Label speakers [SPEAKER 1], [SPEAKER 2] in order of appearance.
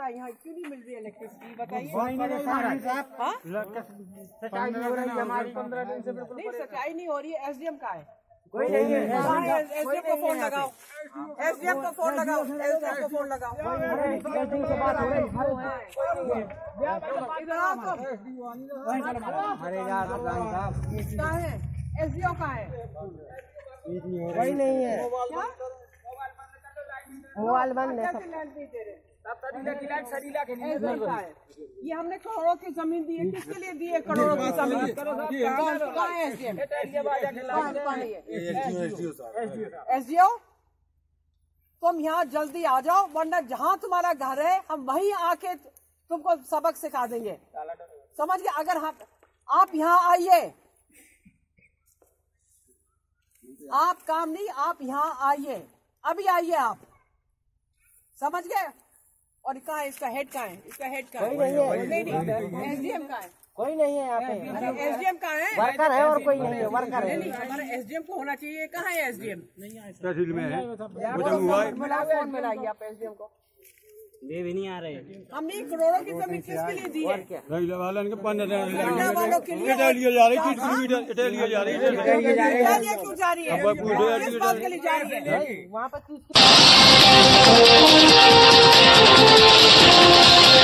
[SPEAKER 1] क्या यहाँ क्यों नहीं मिल रही इलेक्ट्रिसिटी बताइए।
[SPEAKER 2] सच्चाई नहीं हो रही हमारी 15 दिन से बिल्कुल
[SPEAKER 1] नहीं सच्चाई नहीं हो रही है। एसडीएम का है
[SPEAKER 2] कोई नहीं है।
[SPEAKER 1] एसडीएम को फोन लगाओ, एसडीएम को फोन लगाओ, एसडीएम को फोन लगाओ। इधर आओ तुम।
[SPEAKER 2] अरे यार
[SPEAKER 1] कहाँ है एसडीओ कहाँ है?
[SPEAKER 2] कोई नहीं है। मोबाइल बंद है।
[SPEAKER 1] ये हमने करोड़ों की जमीन दी है, किसके लिए दी है करोड़ों की जमीन? कहाँ है एसडीएम? एसडीओ तुम यहाँ जल्दी आ जाओ, वरना जहाँ तुम्हारा घर है हम वहीं आके तुमको सबक सिखा देंगे, समझ गए? अगर हम आप यहाँ आइए, आप काम नहीं, आप यहाँ आइए, अभी आइए आप, समझ गए? और कहाँ है इसका हेड? कहाँ है इसका हेड? कहाँ है? नहीं एसडीएम कहाँ है?
[SPEAKER 2] कोई नहीं है यहाँ पे।
[SPEAKER 1] एसडीएम कहाँ है?
[SPEAKER 2] वर्कर है और कोई नहीं है। वर्कर है।
[SPEAKER 1] नहीं हमारा एसडीएम को होना चाहिए। कहाँ है एसडीएम?
[SPEAKER 3] तहसील में है।
[SPEAKER 1] फोन मिलाइए आप एसडीएम को।
[SPEAKER 2] ये भी नहीं आ रहे।
[SPEAKER 1] हमने करोड़ों की जमीन किसके लिए दी है? वालों के लिए।
[SPEAKER 3] इटालिया जा रही 30 किलोमीटर। इटालिया जा रही है।
[SPEAKER 1] इटालिया क्यों जा रही है? किस बात के लिए जा रही है?
[SPEAKER 2] वहाँ पर